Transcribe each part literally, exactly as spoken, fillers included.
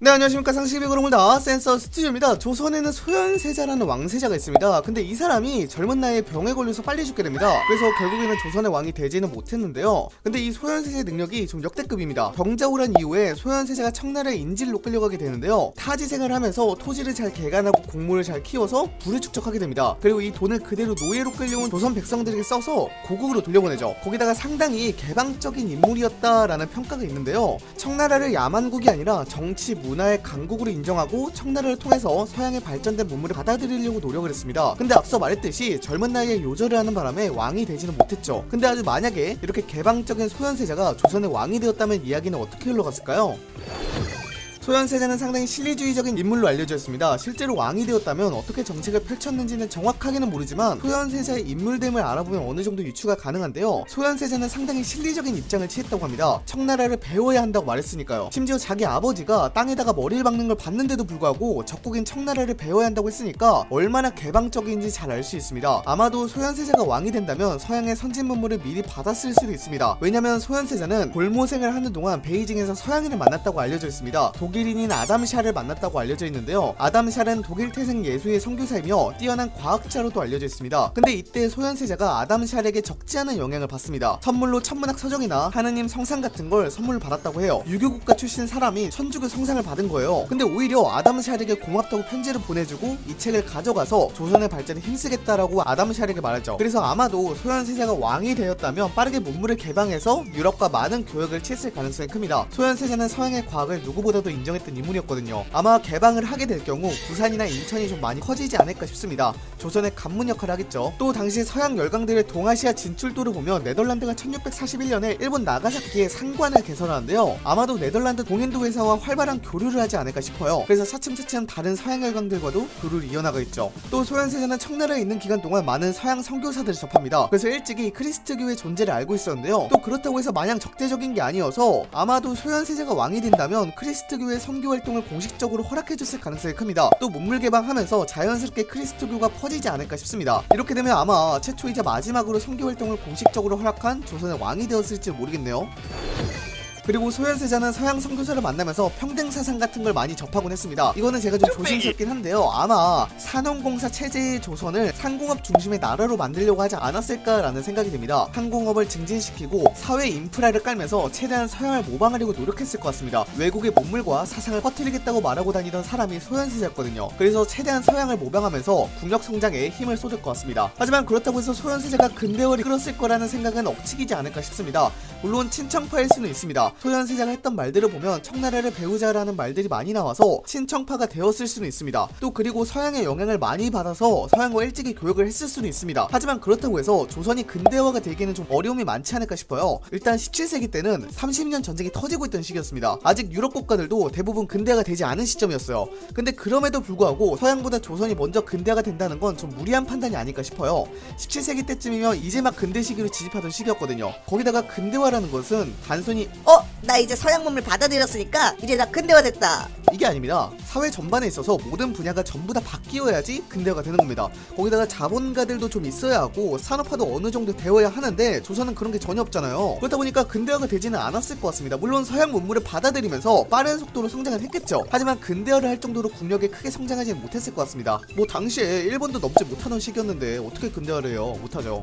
네, 안녕하십니까. 상식의 그룹니다. 센서 스튜디오입니다. 조선에는 소현세자라는 왕세자가 있습니다. 근데 이 사람이 젊은 나이에 병에 걸려서 빨리 죽게 됩니다. 그래서 결국에는 조선의 왕이 되지는 못했는데요. 근데 이 소현세자의 능력이 좀 역대급입니다. 병자호란 이후에 소현세자가 청나라의 인질로 끌려가게 되는데요. 타지 생활을 하면서 토지를 잘 개간하고 곡물을 잘 키워서 부를 축적하게 됩니다. 그리고 이 돈을 그대로 노예로 끌려온 조선 백성들에게 써서 고국으로 돌려보내죠. 거기다가 상당히 개방적인 인물이었다라는 평가가 있는데요. 청나라를 야만국이 아니라 정치, 문화의 강국으로 인정하고 청나라를 통해서 서양의 발전된 문물을 받아들이려고 노력을 했습니다. 근데 앞서 말했듯이 젊은 나이에 요절을 하는 바람에 왕이 되지는 못했죠. 근데 아주 만약에 이렇게 개방적인 소현세자가 조선의 왕이 되었다면 이야기는 어떻게 흘러갔을까요? 소현세자는 상당히 실리주의적인 인물로 알려져 있습니다. 실제로 왕이 되었다면 어떻게 정책을 펼쳤는지는 정확하게는 모르지만 소현세자의 인물됨을 알아보면 어느 정도 유추가 가능한데요. 소현세자는 상당히 실리적인 입장을 취했다고 합니다. 청나라를 배워야 한다고 말했으니까요. 심지어 자기 아버지가 땅에다가 머리를 박는 걸 봤는데도 불구하고 적국인 청나라를 배워야 한다고 했으니까 얼마나 개방적인지 잘 알 수 있습니다. 아마도 소현세자가 왕이 된다면 서양의 선진 문물을 미리 받았을 수도 있습니다. 왜냐면 소현세자는 볼모생을 하는 동안 베이징에서 서양인을 만났다고 알려져 있습니다. 독일인인 아담 샬을 만났다고 알려져 있는데요. 아담 샬은 독일 태생 예수의 선교사이며 뛰어난 과학자로도 알려져 있습니다. 근데 이때 소현세자가 아담 샬에게 적지 않은 영향을 받습니다. 선물로 천문학 서적이나 하느님 성상 같은 걸 선물을 받았다고 해요. 유교국가 출신 사람이 천주교 성상을 받은 거예요. 근데 오히려 아담 샬에게 고맙다고 편지를 보내주고 이 책을 가져가서 조선의 발전에 힘쓰겠다라고 아담 샬에게 말했죠. 그래서 아마도 소현세자가 왕이 되었다면 빠르게 문물을 개방해서 유럽과 많은 교역을 취했을 가능성이 큽니다. 소현세자는 서양의 과학을 누구보다도 인정했던 인물이었거든요. 아마 개방을 하게 될 경우 부산이나 인천이 좀 많이 커지지 않을까 싶습니다. 조선의 관문 역할을 하겠죠. 또 당시 서양 열강들의 동아시아 진출도를 보면 네덜란드가 천육백사십일 년에 일본 나가사키에 상관을 개설하는데요. 아마도 네덜란드 동인도 회사와 활발한 교류를 하지 않을까 싶어요. 그래서 차츰차츰 다른 서양 열강들과도 교류를 이어나가 있죠. 또 소현세자는 청나라에 있는 기간 동안 많은 서양 선교사들을 접합니다. 그래서 일찍이 크리스트교의 존재를 알고 있었는데요. 또 그렇다고 해서 마냥 적대적인 게 아니어서 아마도 소현세자가 왕이 된다면 크리스트교 의 선교 활동을 공식적으로 허락해줬을 가능성이 큽니다. 또 문물 개방하면서 자연스럽게 크리스트교가 퍼지지 않을까 싶습니다. 이렇게 되면 아마 최초이자 마지막으로 선교 활동을 공식적으로 허락한 조선의 왕이 되었을지 모르겠네요. 그리고 소현세자는 서양 선교사를 만나면서 평등사상 같은 걸 많이 접하곤 했습니다. 이거는 제가 좀 조심스럽긴 한데요. 아마 산업공사 체제의 조선을 상공업 중심의 나라로 만들려고 하지 않았을까라는 생각이 듭니다. 상공업을 증진시키고 사회 인프라를 깔면서 최대한 서양을 모방하려고 노력했을 것 같습니다. 외국의 문물과 사상을 퍼뜨리겠다고 말하고 다니던 사람이 소현세자였거든요. 그래서 최대한 서양을 모방하면서 국력 성장에 힘을 쏟을 것 같습니다. 하지만 그렇다고 해서 소현세자가 근대화를 이끌었을 거라는 생각은 억측이지 않을까 싶습니다. 물론 친청파일 수는 있습니다. 소현세자가 했던 말들을 보면 청나라를 배우자라는 말들이 많이 나와서 친청파가 되었을 수는 있습니다. 또 그리고 서양의 영향을 많이 받아서 서양과 일찍이 교역을 했을 수는 있습니다. 하지만 그렇다고 해서 조선이 근대화가 되기에는 좀 어려움이 많지 않을까 싶어요. 일단 십칠 세기 때는 삼십 년 전쟁이 터지고 있던 시기였습니다. 아직 유럽 국가들도 대부분 근대화가 되지 않은 시점이었어요. 근데 그럼에도 불구하고 서양보다 조선이 먼저 근대화가 된다는 건 좀 무리한 판단이 아닐까 싶어요. 십칠 세기 때쯤이면 이제 막 근대 시기로 진입하던 시기였거든요. 거기다가 근대화라는 것은 단순히 어? 나 이제 서양 문물 받아들였으니까 이제 나 근대화 됐다, 이게 아닙니다. 사회 전반에 있어서 모든 분야가 전부 다 바뀌어야지 근대화가 되는 겁니다. 거기다가 자본가들도 좀 있어야 하고 산업화도 어느 정도 되어야 하는데 조선은 그런 게 전혀 없잖아요. 그렇다 보니까 근대화가 되지는 않았을 것 같습니다. 물론 서양 문물을 받아들이면서 빠른 속도로 성장을 했겠죠. 하지만 근대화를 할 정도로 국력이 크게 성장하지는 못했을 것 같습니다. 뭐 당시에 일본도 넘지 못하던 시기였는데 어떻게 근대화를 해요? 못하죠.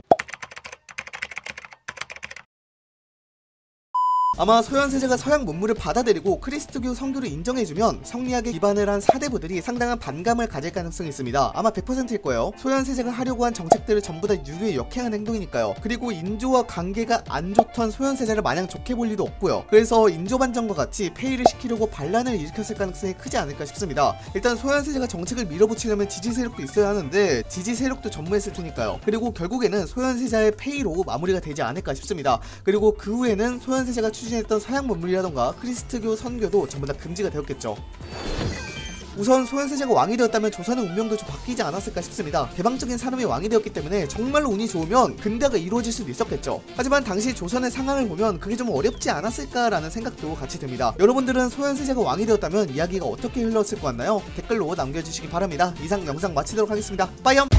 아마 소현세자가 서양 문물을 받아들이고 크리스트교 선교를 인정해주면 성리학에 기반을 한 사대부들이 상당한 반감을 가질 가능성이 있습니다. 아마 백 퍼센트일 거예요. 소현세자가 하려고 한 정책들을 전부 다 유교에 역행한 행동이니까요. 그리고 인조와 관계가 안 좋던 소현세자를 마냥 좋게 볼 리도 없고요. 그래서 인조반정과 같이 폐위를 시키려고 반란을 일으켰을 가능성이 크지 않을까 싶습니다. 일단 소현세자가 정책을 밀어붙이려면 지지 세력도 있어야 하는데 지지 세력도 전무했을 테니까요. 그리고 결국에는 소현세자의 폐위로 마무리가 되지 않을까 싶습니다. 그리고 그 후에는 소현세자가 추진했던 서양 문물이라던가 크리스트교 선교도 전부 다 금지가 되었겠죠. 우선 소현세자가 왕이 되었다면 조선의 운명도 좀 바뀌지 않았을까 싶습니다. 개방적인 사람이 왕이 되었기 때문에 정말로 운이 좋으면 근대화가 이루어질 수도 있었겠죠. 하지만 당시 조선의 상황을 보면 그게 좀 어렵지 않았을까라는 생각도 같이 듭니다. 여러분들은 소현세자가 왕이 되었다면 이야기가 어떻게 흘렀을 것 같나요? 댓글로 남겨주시기 바랍니다. 이상 영상 마치도록 하겠습니다. 빠이염!